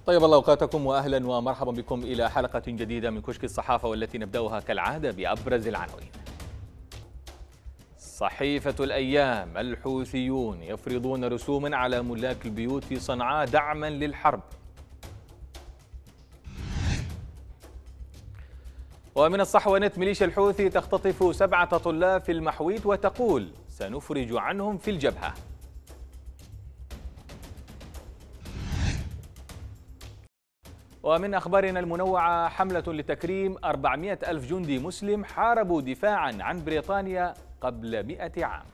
طيب الله أوقاتكم وأهلا ومرحبا بكم إلى حلقة جديدة من كشك الصحافة، والتي نبدأها كالعادة بأبرز العناوين. صحيفة الأيام: الحوثيون يفرضون رسوما على ملاك البيوت في صنعاء دعما للحرب. ومن الصحوة: ميليشيا الحوثي تختطف 7 طلاب في المحويت وتقول سنفرج عنهم في الجبهة. ومن أخبارنا المنوعة: حملة لتكريم 400 ألف جندي مسلم حاربوا دفاعا عن بريطانيا قبل 100 عام.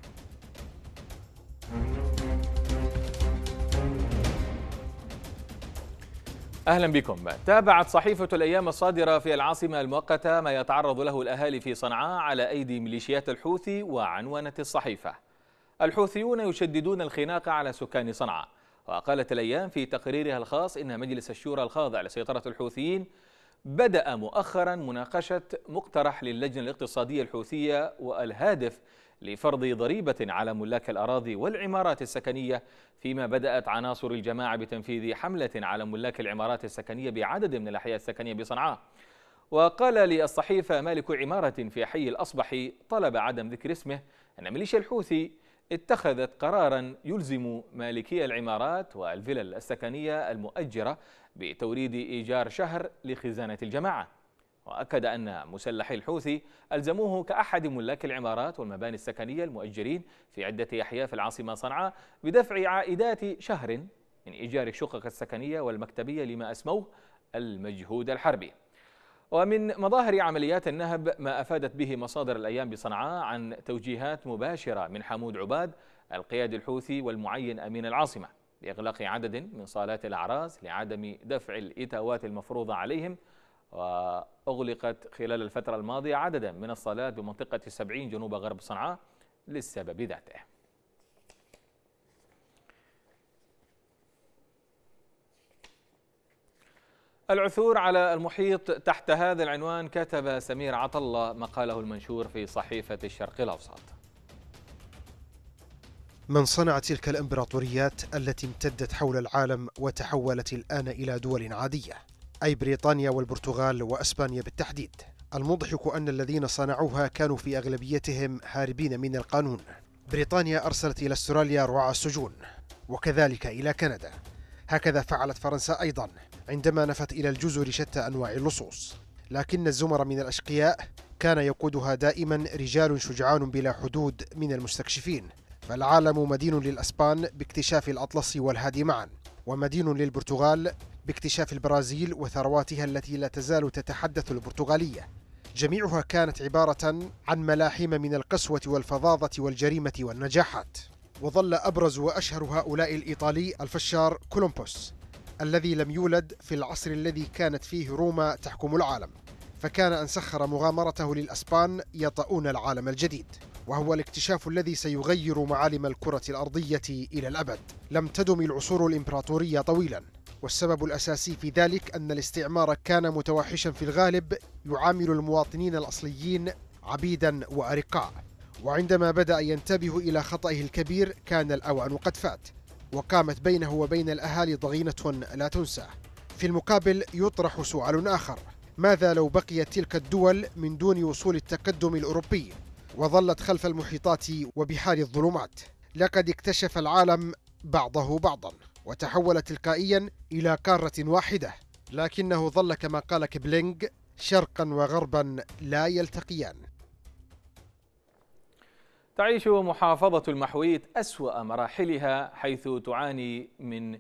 أهلا بكم. تابعت صحيفة الأيام الصادرة في العاصمة المؤقتة ما يتعرض له الأهالي في صنعاء على أيدي ميليشيات الحوثي، وعنونت الصحيفة: الحوثيون يشددون الخناق على سكان صنعاء. وقالت الأيام في تقريرها الخاص إن مجلس الشورى الخاضع لسيطرة الحوثيين بدأ مؤخرا مناقشة مقترح للجنة الاقتصادية الحوثية، والهادف لفرض ضريبة على ملاك الأراضي والعمارات السكنية، فيما بدأت عناصر الجماعة بتنفيذ حملة على ملاك العمارات السكنية بعدد من الأحياء السكنية بصنعاء. وقال للصحيفة مالك عمارة في حي الأصبحي طلب عدم ذكر اسمه أن ميليشيا الحوثي اتخذت قرارا يلزم مالكي العمارات والفلل السكنية المؤجرة بتوريد إيجار شهر لخزانة الجماعة. وأكد أن مسلحي الحوثي ألزموه كأحد ملاك العمارات والمباني السكنية المؤجرين في عدة أحياء في العاصمة صنعاء بدفع عائدات شهر من إيجار الشقق السكنية والمكتبية لما أسموه المجهود الحربي. ومن مظاهر عمليات النهب ما أفادت به مصادر الأيام بصنعاء عن توجيهات مباشرة من حمود عباد القيادي الحوثي والمعين أمين العاصمة بإغلاق عدد من صالات الأعراس لعدم دفع الإتاوات المفروضة عليهم. وأغلقت خلال الفترة الماضية عددا من الصالات بمنطقة 70 جنوب غرب صنعاء للسبب ذاته. العثور على المحيط تحت هذا العنوان كتب سمير عطلة مقاله المنشور في صحيفة الشرق الأوسط: من صنع تلك الإمبراطوريات التي امتدت حول العالم وتحولت الآن إلى دول عادية، أي بريطانيا والبرتغال وأسبانيا بالتحديد. المضحك أن الذين صنعوها كانوا في أغلبيتهم هاربين من القانون. بريطانيا أرسلت إلى أستراليا رعاة السجون، وكذلك إلى كندا. هكذا فعلت فرنسا أيضا عندما نفت إلى الجزر شتى أنواع اللصوص. لكن الزمر من الأشقياء كان يقودها دائما رجال شجعان بلا حدود من المستكشفين. فالعالم مدين للأسبان باكتشاف الأطلس والهادي معا، ومدين للبرتغال باكتشاف البرازيل وثرواتها التي لا تزال تتحدث البرتغالية. جميعها كانت عبارة عن ملاحم من القسوة والفظاظة والجريمة والنجاحات. وظل أبرز وأشهر هؤلاء الإيطالي الفشار كولومبوس، الذي لم يولد في العصر الذي كانت فيه روما تحكم العالم، فكان أن سخر مغامرته للأسبان يطؤون العالم الجديد، وهو الاكتشاف الذي سيغير معالم الكرة الأرضية إلى الأبد. لم تدم العصور الإمبراطورية طويلا، والسبب الأساسي في ذلك أن الاستعمار كان متوحشا في الغالب، يعامل المواطنين الأصليين عبيدا وأرقاء. وعندما بدأ ينتبه إلى خطئه الكبير كان الأوان قد فات، وقامت بينه وبين الأهالي ضغينة لا تنسى. في المقابل يطرح سؤال آخر: ماذا لو بقيت تلك الدول من دون وصول التقدم الأوروبي وظلت خلف المحيطات وبحار الظلمات؟ لقد اكتشف العالم بعضه بعضا وتحول تلقائيا إلى قارة واحدة، لكنه ظل كما قال كيبلينغ: شرقا وغربا لا يلتقيان. تعيش محافظة المحويت أسوأ مراحلها، حيث تعاني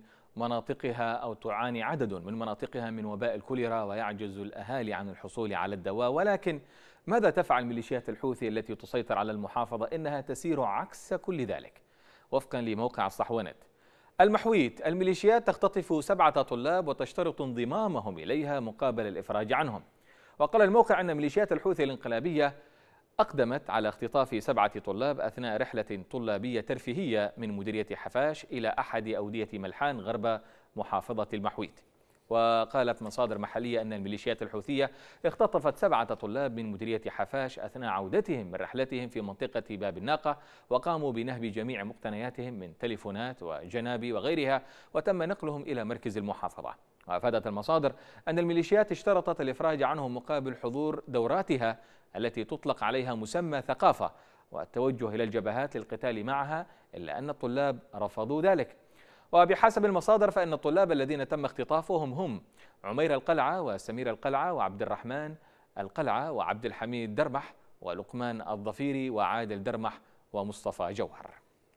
عدد من مناطقها من وباء الكوليرا، ويعجز الأهالي عن الحصول على الدواء. ولكن ماذا تفعل ميليشيات الحوثي التي تسيطر على المحافظة؟ إنها تسير عكس كل ذلك. وفقا لموقع الصحوة، المحويت الميليشيات تختطف 7 طلاب وتشترط انضمامهم إليها مقابل الإفراج عنهم. وقال الموقع أن ميليشيات الحوثي الانقلابية أقدمت على اختطاف 7 طلاب أثناء رحلة طلابية ترفيهية من مديرية حفاش إلى أحد أودية ملحان غرب محافظة المحويت. وقالت مصادر محلية أن الميليشيات الحوثية اختطفت 7 طلاب من مديرية حفاش أثناء عودتهم من رحلتهم في منطقة باب الناقة، وقاموا بنهب جميع مقتنياتهم من تليفونات وجنابي وغيرها، وتم نقلهم إلى مركز المحافظة. وأفادت المصادر أن الميليشيات اشترطت الإفراج عنهم مقابل حضور دوراتها التي تطلق عليها مسمى ثقافة والتوجه إلى الجبهات للقتال معها، إلا أن الطلاب رفضوا ذلك. وبحسب المصادر فإن الطلاب الذين تم اختطافهم هم عمير القلعة وسمير القلعة وعبد الرحمن القلعة وعبد الحميد درمح ولقمان الظفيري وعادل درمح ومصطفى جوهر.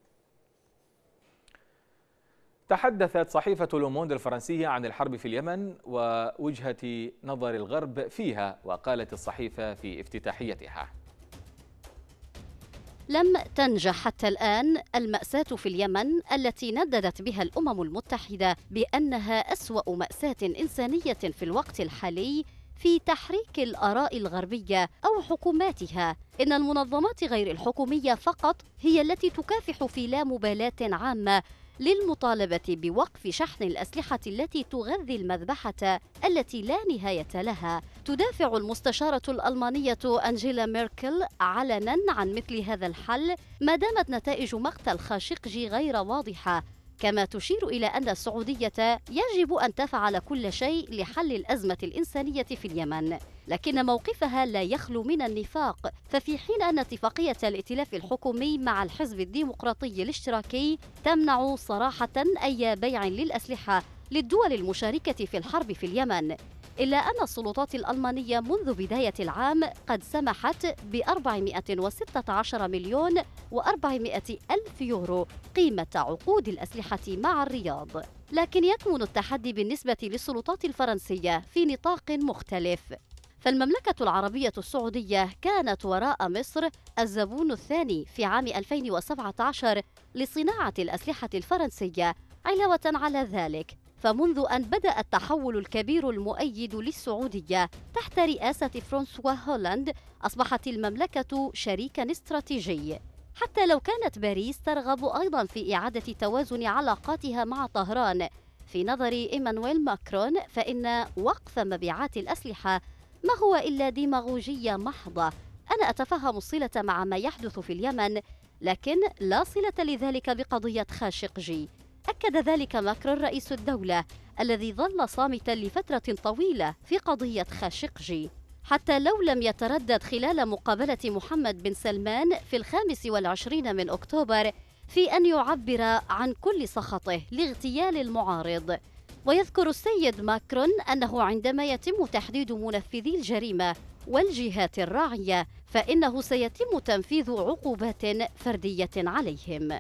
تحدثت صحيفة لوموند الفرنسية عن الحرب في اليمن ووجهة نظر الغرب فيها، وقالت الصحيفة في افتتاحيتها: لم تنجح حتى الآن المأساة في اليمن التي نددت بها الأمم المتحدة بأنها أسوأ مأساة إنسانية في الوقت الحالي في تحريك الآراء الغربية أو حكوماتها. إن المنظمات غير الحكومية فقط هي التي تكافح في لا مبالاة عامة للمطالبة بوقف شحن الأسلحة التي تغذي المذبحة التي لا نهاية لها. تدافع المستشارة الألمانية أنجيلا ميركل علناً عن مثل هذا الحل ما دامت نتائج مقتل خاشقجي غير واضحة، كما تشير إلى أن السعودية يجب أن تفعل كل شيء لحل الأزمة الإنسانية في اليمن، لكن موقفها لا يخلو من النفاق. ففي حين أن اتفاقية الائتلاف الحكومي مع الحزب الديمقراطي الاشتراكي تمنع صراحة أي بيع للأسلحة للدول المشاركة في الحرب في اليمن، إلا أن السلطات الألمانية منذ بداية العام قد سمحت ب416 مليون و400 ألف يورو قيمة عقود الأسلحة مع الرياض. لكن يكمن التحدي بالنسبة للسلطات الفرنسية في نطاق مختلف. فالمملكة العربية السعودية كانت وراء مصر الزبون الثاني في عام 2017 لصناعة الأسلحة الفرنسية. علاوة على ذلك، فمنذ أن بدأ التحول الكبير المؤيد للسعودية تحت رئاسة فرانسوا هولاند أصبحت المملكة شريكاً استراتيجي. حتى لو كانت باريس ترغب أيضاً في إعادة توازن علاقاتها مع طهران، في نظر إيمانويل ماكرون فإن وقف مبيعات الأسلحة ما هو إلا ديماغوجية محضة. أنا أتفهم الصلة مع ما يحدث في اليمن، لكن لا صلة لذلك بقضية خاشقجي. أكد ذلك ماكرون رئيس الدولة الذي ظل صامتا لفترة طويلة في قضية خاشقجي، حتى لو لم يتردد خلال مقابلة محمد بن سلمان في 25 من أكتوبر في أن يعبر عن كل سخطه لاغتيال المعارض. ويذكر السيد ماكرون أنه عندما يتم تحديد منفذي الجريمة والجهات الراعية فإنه سيتم تنفيذ عقوبات فردية عليهم.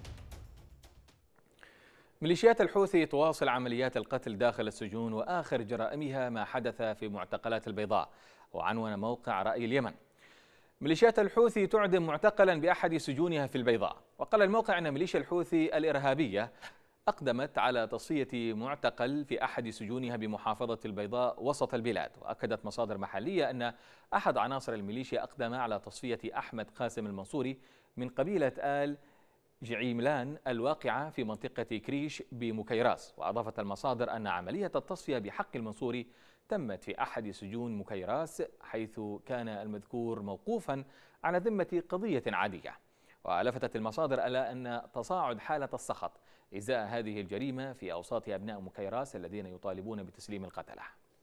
ميليشيات الحوثي تواصل عمليات القتل داخل السجون، وآخر جرائمها ما حدث في معتقلات البيضاء. وعنون موقع رأي اليمن: ميليشيات الحوثي تعدم معتقلا بأحد سجونها في البيضاء. وقال الموقع أن ميليشيا الحوثي الإرهابية أقدمت على تصفية معتقل في أحد سجونها بمحافظة البيضاء وسط البلاد. وأكدت مصادر محلية أن أحد عناصر الميليشيا أقدم على تصفية أحمد قاسم المنصوري من قبيلة آل جعيملان الواقعة في منطقة كريش بمكيراس. وأضافت المصادر أن عملية التصفية بحق المنصوري تمت في أحد سجون مكيراس، حيث كان المذكور موقوفا على ذمة قضية عادية. ولفتت المصادر إلى أن تصاعد حالة السخط إزاء هذه الجريمة في أوساط أبناء مكيراس الذين يطالبون بتسليم القتلة.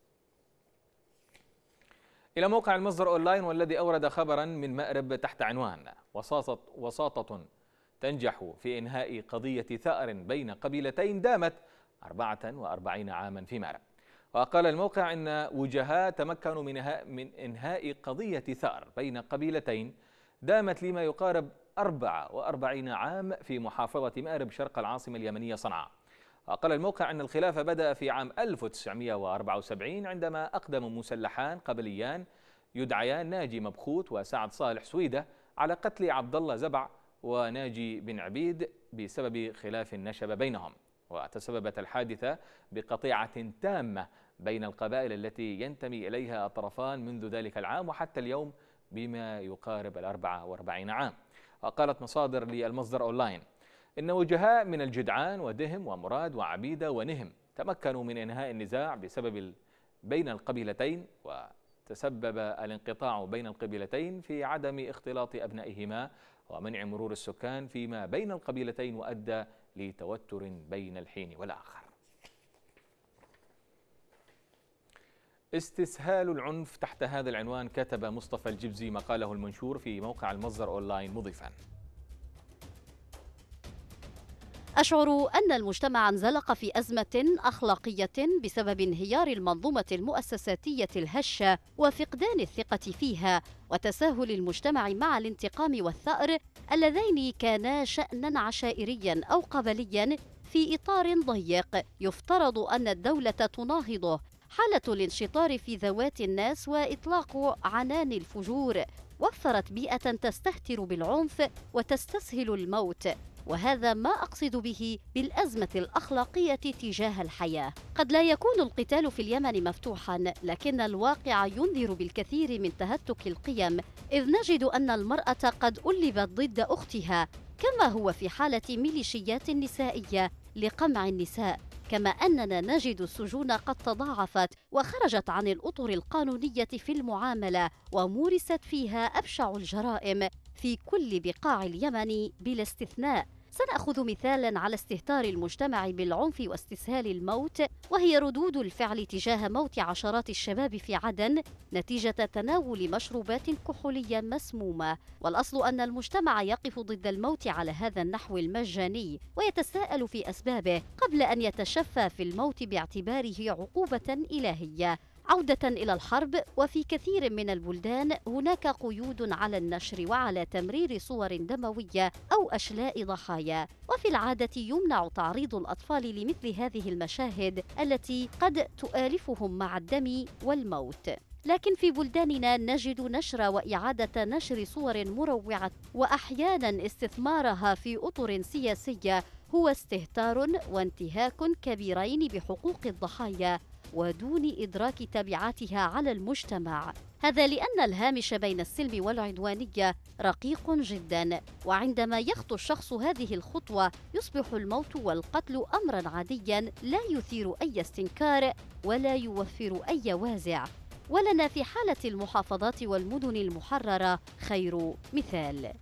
إلى موقع المصدر أونلاين، والذي أورد خبرا من مأرب تحت عنوان: وساطة تنجح في إنهاء قضية ثأر بين قبيلتين دامت 44 عاما في مأرب. وقال الموقع إن وجهاء تمكنوا من إنهاء قضية ثأر بين قبيلتين دامت لما يقارب 44 عام في محافظة مأرب شرق العاصمة اليمنية صنعاء. وقال الموقع أن الخلاف بدأ في عام 1974 عندما أقدم مسلحان قبليان يدعيان ناجي مبخوت وسعد صالح سويدة على قتل عبد الله زبع وناجي بن عبيد بسبب خلاف نشب بينهم. وتسببت الحادثة بقطيعة تامة بين القبائل التي ينتمي إليها الطرفان منذ ذلك العام وحتى اليوم بما يقارب 44 عام. وقالت مصادر للمصدر أونلاين إن وجهاء من الجدعان ودهم ومراد وعبيدة ونهم تمكنوا من إنهاء النزاع بين القبيلتين، وتسبب الانقطاع بين القبيلتين في عدم اختلاط أبنائهما ومنع مرور السكان فيما بين القبيلتين، وأدى لتوتر بين الحين والآخر. استسهال العنف، تحت هذا العنوان كتب مصطفى الجبزي مقاله المنشور في موقع المصدر أونلاين مضيفا: أشعر أن المجتمع انزلق في أزمة أخلاقية بسبب انهيار المنظومة المؤسساتية الهشة وفقدان الثقة فيها، وتساهل المجتمع مع الانتقام والثأر اللذين كانا شأنا عشائريا أو قبليا في إطار ضيق يفترض أن الدولة تناهضه، حالة الانشطار في ذوات الناس وإطلاق عنان الفجور، وفرت بيئة تستهتر بالعنف وتستسهل الموت. وهذا ما أقصد به بالأزمة الأخلاقية تجاه الحياة. قد لا يكون القتال في اليمن مفتوحاً، لكن الواقع ينذر بالكثير من تهتك القيم، إذ نجد أن المرأة قد ألبت ضد أختها، كما هو في حالة ميليشيات نسائية لقمع النساء، كما أننا نجد السجون قد تضاعفت وخرجت عن الأطر القانونية في المعاملة، ومورست فيها أبشع الجرائم في كل بقاع اليمن بلا استثناء. سنأخذ مثالا على استهتار المجتمع بالعنف واستسهال الموت، وهي ردود الفعل تجاه موت عشرات الشباب في عدن نتيجة تناول مشروبات كحولية مسمومة. والأصل أن المجتمع يقف ضد الموت على هذا النحو المجاني ويتساءل في أسبابه قبل أن يتشفى في الموت باعتباره عقوبة إلهية. عودة إلى الحرب، وفي كثير من البلدان هناك قيود على النشر وعلى تمرير صور دموية أو أشلاء ضحايا، وفي العادة يمنع تعريض الأطفال لمثل هذه المشاهد التي قد تؤالفهم مع الدم والموت. لكن في بلداننا نجد نشر وإعادة نشر صور مروعة، وأحيانا استثمارها في أطر سياسية هو استهتار وانتهاك كبيرين بحقوق الضحايا ودون إدراك تبعاتها على المجتمع. هذا لأن الهامش بين السلم والعدوانية رقيق جدا، وعندما يخطو الشخص هذه الخطوة يصبح الموت والقتل أمرا عاديا لا يثير أي استنكار ولا يوفر أي وازع. ولنا في حالة المحافظات والمدن المحررة خير مثال.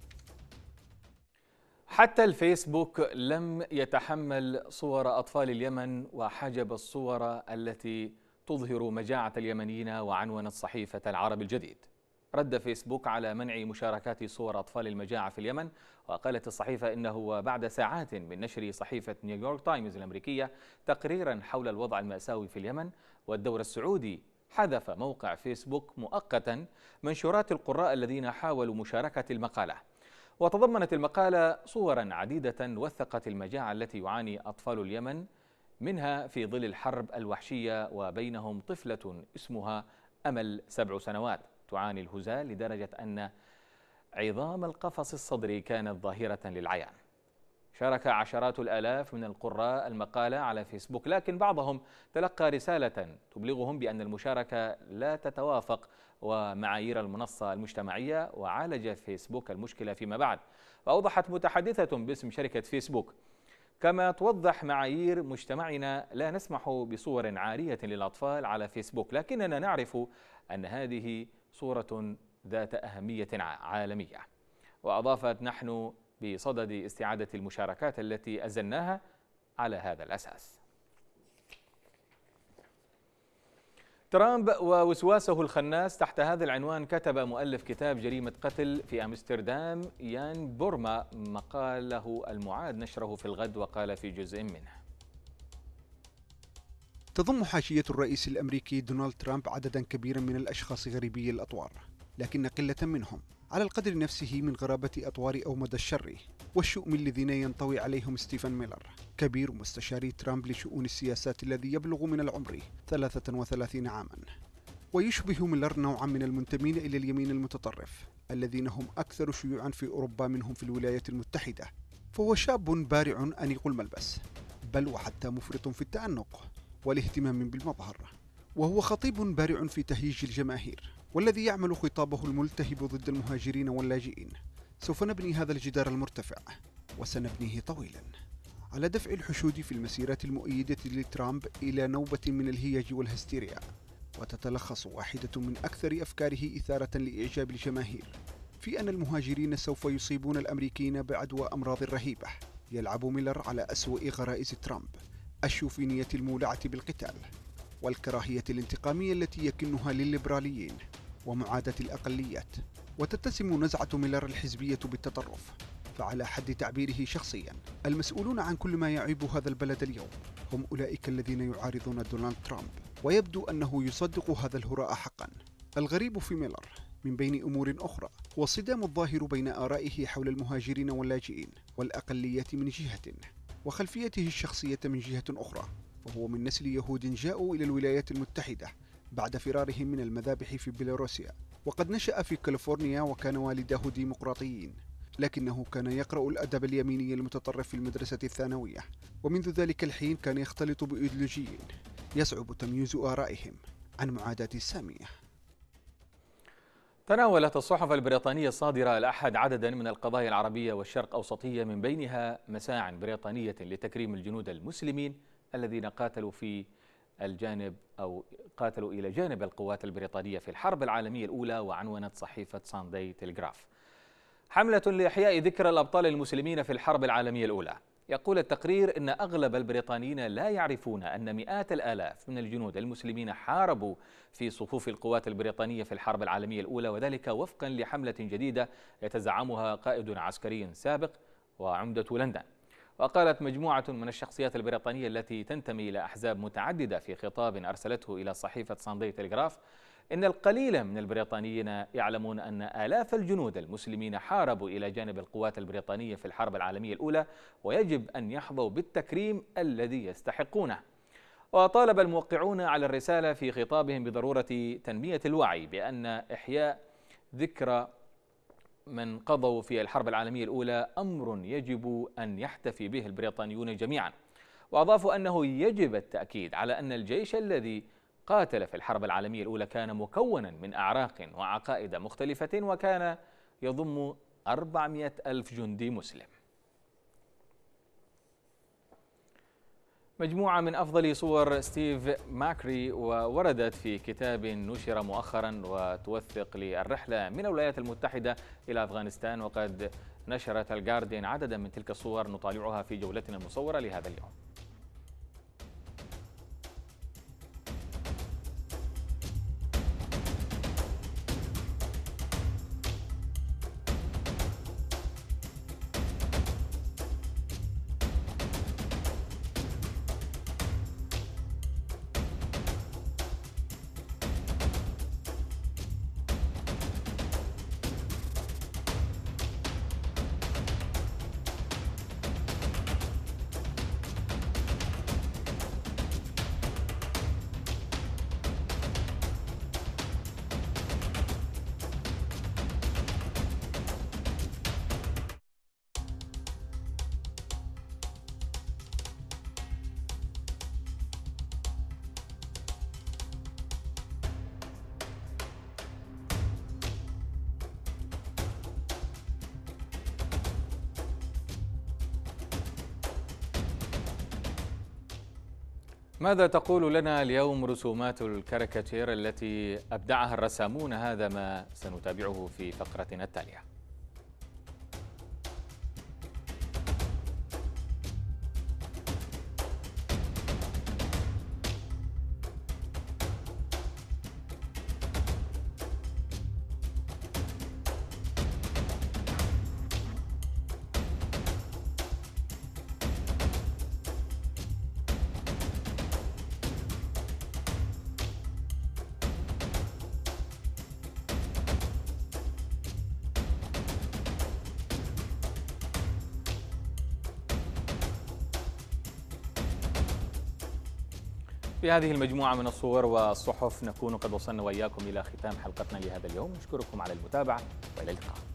حتى الفيسبوك لم يتحمل صور أطفال اليمن وحجب الصور التي تظهر مجاعة اليمنيين وعنونت صحيفة العرب الجديد. رد فيسبوك على منع مشاركات صور أطفال المجاعة في اليمن، وقالت الصحيفة إنه بعد ساعات من نشر صحيفة نيويورك تايمز الأمريكية تقريرا حول الوضع المأساوي في اليمن والدور السعودي، حذف موقع فيسبوك مؤقتا منشورات القراء الذين حاولوا مشاركة المقالة. وتضمنت المقالة صورا عديدة وثقت المجاعة التي يعاني أطفال اليمن منها في ظل الحرب الوحشية، وبينهم طفلة اسمها أمل 7 سنوات تعاني الهزال لدرجة أن عظام القفص الصدري كانت ظاهرة للعيان. شارك عشرات الآلاف من القراء المقالة على فيسبوك، لكن بعضهم تلقى رسالة تبلغهم بأن المشاركة لا تتوافق ومعايير المنصة المجتمعية، وعالج فيسبوك المشكلة فيما بعد. وأوضحت متحدثة باسم شركة فيسبوك: كما توضح معايير مجتمعنا لا نسمح بصور عارية للأطفال على فيسبوك، لكننا نعرف أن هذه صورة ذات أهمية عالمية. وأضافت: نحن بصدد استعادة المشاركات التي أزلناها على هذا الأساس. ترامب ووسواسه الخناس، تحت هذا العنوان كتب مؤلف كتاب جريمة قتل في أمستردام يان بورما مقاله المعاد نشره في الغد، وقال في جزء منه: تضم حاشية الرئيس الأمريكي دونالد ترامب عددا كبيرا من الأشخاص غريبي الأطوار، لكن قلة منهم على القدر نفسه من غرابة أطوار أو مدى الشر والشؤم الذين ينطوي عليهم ستيفن ميلر، كبير مستشاري ترامب لشؤون السياسات الذي يبلغ من العمر 33 عاما. ويشبه ميلر نوعا من المنتمين إلى اليمين المتطرف الذين هم أكثر شيوعا في أوروبا منهم في الولايات المتحدة. فهو شاب بارع أنيق الملبس، بل وحتى مفرط في التأنق والاهتمام بالمظهر، وهو خطيب بارع في تهييج الجماهير، والذي يعمل خطابه الملتهب ضد المهاجرين واللاجئين. سوف نبني هذا الجدار المرتفع وسنبنيه طويلا، على دفع الحشود في المسيرات المؤيدة لترامب إلى نوبة من الهياج والهستيريا. وتتلخص واحدة من أكثر أفكاره إثارة لإعجاب الجماهير في أن المهاجرين سوف يصيبون الأمريكيين بعدوى أمراض رهيبة. يلعب ميلر على أسوأ غرائز ترامب، الشوفينية المولعة بالقتال، والكراهية الانتقامية التي يكنها للليبراليين ومعاداة الأقليات. وتتسم نزعة ميلر الحزبية بالتطرف، فعلى حد تعبيره شخصيا المسؤولون عن كل ما يعيب هذا البلد اليوم هم أولئك الذين يعارضون دونالد ترامب، ويبدو أنه يصدق هذا الهراء حقا. الغريب في ميلر من بين أمور أخرى هو الصدام الظاهر بين آرائه حول المهاجرين واللاجئين والأقلية من جهة، وخلفيته الشخصية من جهة أخرى، وهو من نسل يهود جاءوا إلى الولايات المتحدة بعد فرارهم من المذابح في بيلاروسيا، وقد نشأ في كاليفورنيا وكان والداه ديمقراطيين، لكنه كان يقرأ الأدب اليميني المتطرف في المدرسة الثانوية، ومنذ ذلك الحين كان يختلط بإيديولوجيين يصعب تمييز آرائهم عن معاداة السامية. تناولت الصحف البريطانية الصادرة الأحد عددا من القضايا العربية والشرق أوسطية، من بينها مساع بريطانية لتكريم الجنود المسلمين الذين قاتلوا إلى جانب القوات البريطانية في الحرب العالمية الأولى. وعنونت صحيفة سانداي تيلغراف: حملة لإحياء ذكرى الأبطال المسلمين في الحرب العالمية الأولى. يقول التقرير إن أغلب البريطانيين لا يعرفون أن مئات الآلاف من الجنود المسلمين حاربوا في صفوف القوات البريطانية في الحرب العالمية الأولى، وذلك وفقا لحملة جديدة يتزعمها قائد عسكري سابق وعمدة لندن. وقالت مجموعة من الشخصيات البريطانية التي تنتمي إلى أحزاب متعددة في خطاب أرسلته إلى صحيفة سانداي تيلغراف إن القليل من البريطانيين يعلمون أن آلاف الجنود المسلمين حاربوا إلى جانب القوات البريطانية في الحرب العالمية الأولى، ويجب أن يحظوا بالتكريم الذي يستحقونه. وطالب الموقعون على الرسالة في خطابهم بضرورة تنمية الوعي بأن إحياء ذكرى من قضوا في الحرب العالمية الأولى أمر يجب أن يحتفي به البريطانيون جميعا. وأضافوا أنه يجب التأكيد على أن الجيش الذي قاتل في الحرب العالمية الأولى كان مكونا من أعراق وعقائد مختلفة، وكان يضم 400 ألف جندي مسلم. مجموعة من أفضل صور ستيف ماكري ووردت في كتاب نشر مؤخرا وتوثق للرحلة من الولايات المتحدة إلى أفغانستان، وقد نشرت الجارديان عددا من تلك الصور نطالعها في جولتنا المصورة لهذا اليوم. ماذا تقول لنا اليوم رسومات الكاريكاتير التي أبدعها الرسامون؟ هذا ما سنتابعه في فقرتنا التالية. بهذه المجموعة من الصور والصحف نكون قد وصلنا وإياكم إلى ختام حلقتنا لهذا اليوم. نشكركم على المتابعة وإلى اللقاء.